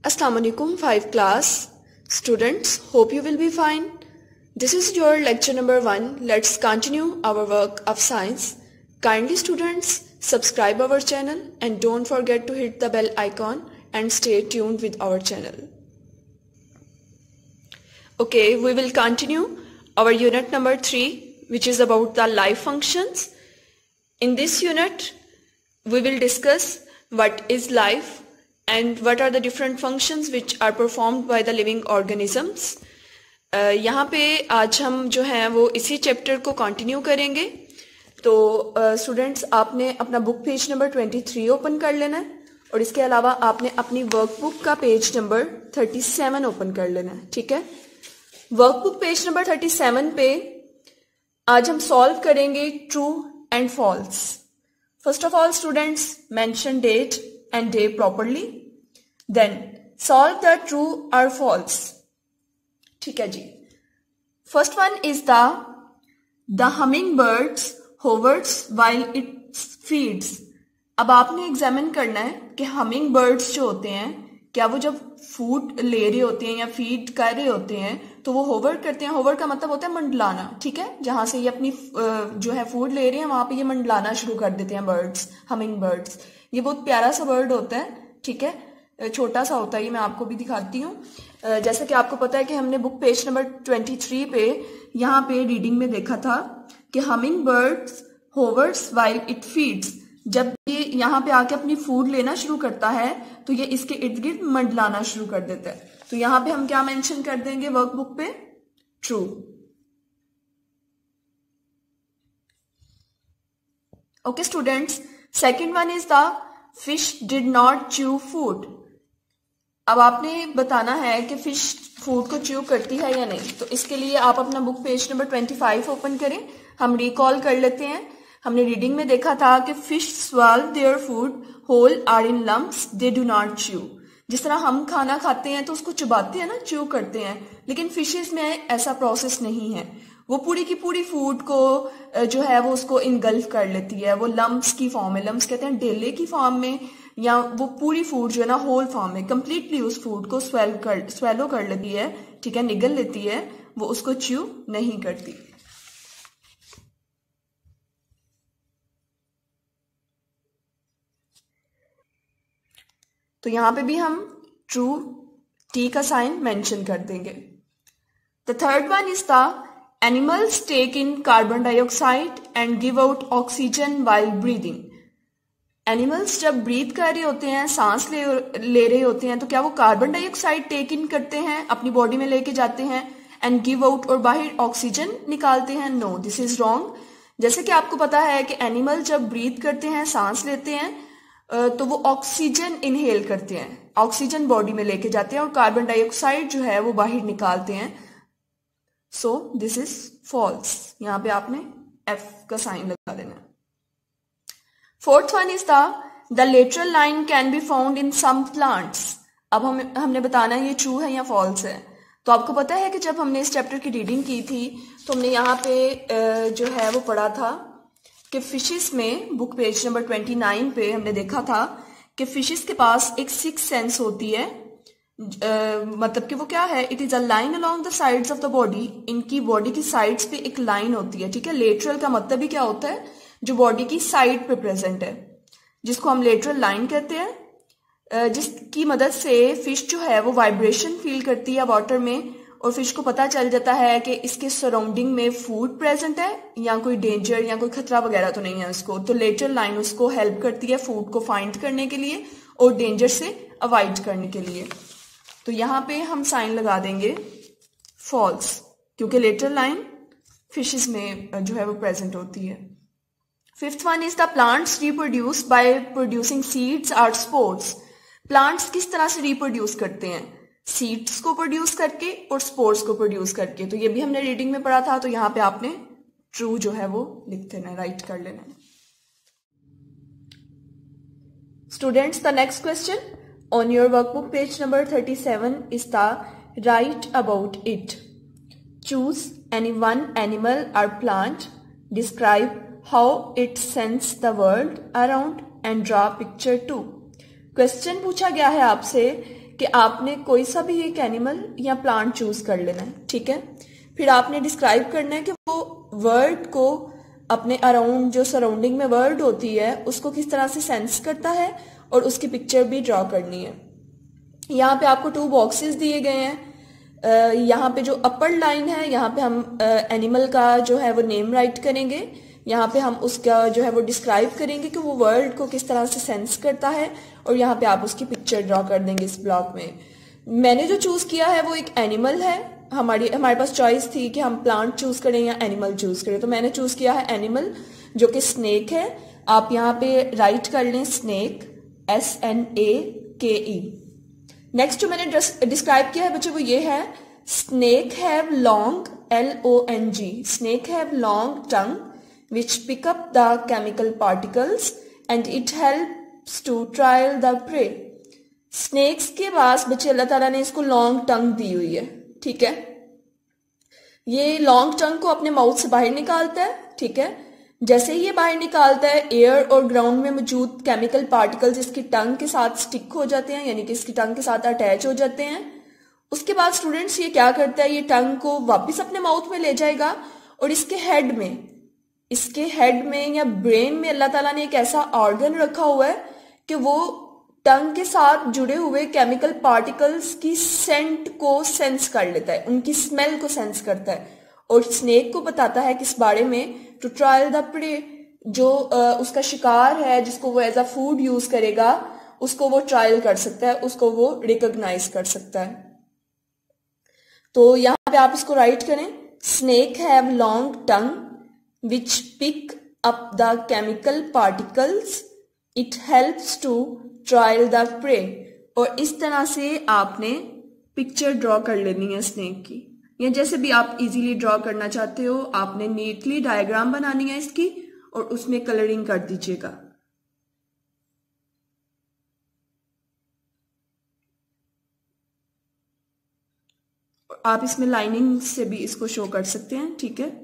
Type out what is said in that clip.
Assalamualaikum 5 class students, hope you will be fine. This is your lecture number 1. Let's continue our work of science. Kindly students, subscribe our channel and don't forget to hit the bell icon and stay tuned with our channel. Okay, we will continue our unit number 3, which is about the life functions. In this unit, we will discuss what is life and what are the different functions which are performed by the living organisms. यहाँ पे आज हम जो हैं वो इसी chapter को continue करेंगे. तो स्टूडेंट्स, आपने अपना बुक पेज नंबर 23 ओपन कर लेना है और इसके अलावा आपने अपनी वर्कबुक का पेज नंबर 37 ओपन कर लेना है. ठीक है, वर्कबुक पेज नंबर 37 पे आज हम सॉल्व करेंगे true and false. First of all students, mention date and day properly, then solve the true or false. ठीक है जी. First one is the hummingbirds hovers while it feeds. अब आपने examine करना है कि हमिंग बर्ड्स जो होते हैं, क्या वो जब फूड ले रहे होते हैं या फीड कर रहे होते हैं तो वो होवर करते हैं. होवर का मतलब होता है मंडलाना. ठीक है, जहां से ये अपनी जो है फूड ले रहे हैं वहां पे ये मंडलाना शुरू कर देते हैं बर्ड्स, हमिंग बर्ड्स. ये बहुत प्यारा सा बर्ड होता है. ठीक है, छोटा सा होता है, ये मैं आपको भी दिखाती हूँ. जैसे कि आपको पता है कि हमने बुक पेज नंबर 23 पे यहाँ पे रीडिंग में देखा था कि humming birds hovers while it feeds. जब ये यहाँ पे आके अपनी फूड लेना शुरू करता है तो ये इसके इर्द गिर्द मंडलाना शुरू कर देता है. तो यहाँ पे हम क्या मेंशन कर देंगे वर्कबुक पे? True. Okay students, second one is the fish did not chew food. अब आपने बताना है कि फिश फूड को च्यू करती है या नहीं. तो इसके लिए आप अपना बुक पेज नंबर 25 ओपन करें. हम रिकॉल कर लेते हैं. हमने रीडिंग में देखा था कि fish swallow their food whole are in lumps, they do not chew. जिस तरह हम खाना खाते हैं तो उसको चबाते हैं ना, च्यू करते हैं, लेकिन फिशेस में ऐसा प्रोसेस नहीं है. वो पूरी की पूरी फूड को जो है वो उसको इनगल्फ कर लेती है. वो लम्प्स की फॉर्म में, लम्प्स कहते हैं डेले की फॉर्म में, या वो पूरी फूड जो है ना होल फॉर्म में कंप्लीटली उस फूड को स्वेलो कर लेती है. ठीक है, निगल लेती है, वो उसको च्यू नहीं करती. तो यहां पे भी हम ट्रू टी का साइन मेंशन कर देंगे. The third one is the animals take in carbon dioxide and give out oxygen while breathing. Animals जब ब्रीथ कर रहे होते हैं, सांस ले रहे होते हैं, तो क्या वो कार्बन डाइऑक्साइड टेक इन करते हैं, अपनी बॉडी में लेके जाते हैं, एंड गिव आउट और बाहर ऑक्सीजन निकालते हैं? No, this is wrong. जैसे कि आपको पता है कि एनिमल जब ब्रीथ करते हैं, सांस लेते हैं, तो वो ऑक्सीजन इनहेल करते हैं, ऑक्सीजन बॉडी में लेके जाते हैं, और कार्बन डाइऑक्साइड जो है वो बाहर निकालते हैं. So this is false. यहां पे आपने एफ का साइन लगा देना. Fourth one is the lateral line can be found in some plants. अब हमने बताना है ये ट्रू है या फॉल्स है. तो आपको पता है कि जब हमने इस चैप्टर की रीडिंग की थी तो हमने यहाँ पे जो है वो पढ़ा था कि फिशेस में, बुक पेज नंबर 29 पे हमने देखा था कि फिशेस के पास एक सिक्स सेंस होती है. मतलब कि वो क्या है? It is a line along the sides of the body. इनकी बॉडी की साइड्स पे एक लाइन होती है. ठीक है, लेटरल का मतलब ही क्या होता है? जो बॉडी की साइड पे प्रेजेंट है, जिसको हम लेटरल लाइन कहते हैं, जिसकी मदद से फिश जो है वो वाइब्रेशन फील करती है वाटर में, और फिश को पता चल जाता है कि इसके सराउंडिंग में फूड प्रेजेंट है या कोई डेंजर या कोई खतरा वगैरह तो नहीं है उसको. तो लेटरल लाइन उसको हेल्प करती है फूड को फाइंड करने के लिए और डेंजर से अवॉइड करने के लिए. तो यहां पे हम साइन लगा देंगे फॉल्स, क्योंकि लेटरल लाइन फिशेस में जो है वो प्रेजेंट होती है. Fifth one is the plants reproduce by producing seeds और स्पोर्स. प्लांट्स किस तरह से रिप्रोड्यूस करते हैं? सीड्स को प्रोड्यूस करके और स्पोर्स को प्रोड्यूस करके. तो ये भी हमने रीडिंग में पढ़ा था. तो यहाँ पे आपने ट्रू जो है वो लिख देना, राइट कर लेना. Students, the next question on your workbook page number 37 is the write about it. Choose any one animal और plant, describe how it sense the world around and draw picture too. Question पूछा गया है आपसे कि आपने कोई सा भी एक एनिमल या प्लांट चूज कर लेना है, ठीक है। फिर आपने डिस्क्राइब करना है कि वो वर्ड को अपने अराउंड, जो सराउंडिंग में वर्ड होती है, उसको किस तरह से सेंस करता है, और उसकी पिक्चर भी ड्रॉ करनी है। यहाँ पे आपको 2 बॉक्सेस दिए गए हैं। यहाँ पे जो अपर लाइन है, यहाँ पे हम एनिमल का जो है वो नेम राइट करेंगे। यहाँ पे हम उसका जो है वो डिस्क्राइब करेंगे कि वो वर्ड को किस तरह से सेंस करता है, और यहाँ पे आप उसकी पिक्चर ड्रॉ कर देंगे इस ब्लॉक में। मैंने जो चूज किया है वो एक एनिमल है। हमारे पास चॉइस थी कि हम प्लांट चूज करें या एनिमल चूज करें, तो मैंने चूज किया है एनिमल, जो कि स्नेक है। आप यहाँ पे राइट कर लें स्नेक, SNAKE। नेक्स्ट जो मैंने डिस्क्राइब किया है बच्चों वो ये है, snake have long, LONG, snake have long tongue which pick up the chemical particles and it helps to trail the prey। Snakes के पास बच्चे अल्लाह ताला ने इसको लॉन्ग टंग दी हुई है, ठीक है। ये लॉन्ग टंग को अपने माउथ से बाहर निकालता है, ठीक है। जैसे ही ये बाहर निकालता है, एयर और ग्राउंड में मौजूद केमिकल पार्टिकल्स इसकी टंग के साथ स्टिक हो जाते हैं, यानी कि इसकी टंग के साथ अटैच हो जाते हैं। उसके बाद स्टूडेंट्स ये क्या करता है, ये टंग को वापस अपने माउथ में ले जाएगा, और इसके हेड में या ब्रेन में अल्लाह ताला ने एक ऐसा ऑर्गन रखा हुआ है कि वो टंग के साथ जुड़े हुए केमिकल पार्टिकल्स की सेंट को सेंस कर लेता है, उनकी स्मेल को सेंस करता है, और स्नेक को बताता है किस बारे में, टू ट्रायल द प्रे, जो उसका शिकार है, जिसको वो एज अ फूड यूज करेगा, उसको वो ट्रायल कर सकता है, उसको वो रिकॉग्नाइज कर सकता है। तो यहाँ पे आप इसको राइट करें, snake have long tongue which pick up the chemical particles, it helps to trail the prey। और इस तरह से आपने पिक्चर ड्रॉ कर लेनी है स्नेक की, या जैसे भी आप इजीली ड्रॉ करना चाहते हो। आपने नीटली डायग्राम बनानी है इसकी, और उसमें कलरिंग कर दीजिएगा। आप इसमें लाइनिंग से भी इसको शो कर सकते हैं, ठीक है।